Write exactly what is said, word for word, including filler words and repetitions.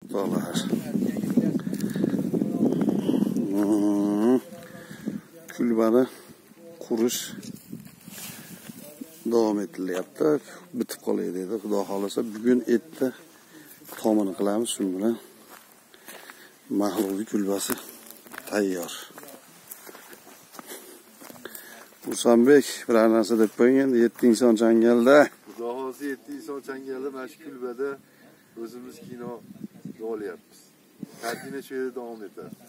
butoqlar. Kulbani qurish davom etilyapti. Bitib qolay dedi. Xudo xolasa bugun etdi tomini qilamiz. Shu bilan mahluqi kulbasi tayyor. Husanbek biror narsa deb qo'ying endi yetti inson changalda. Xudo xolasa yetti inson changalda mana shu kulbada o'zimiz kino olyapmiz. Kartina shu yerda davom etadi.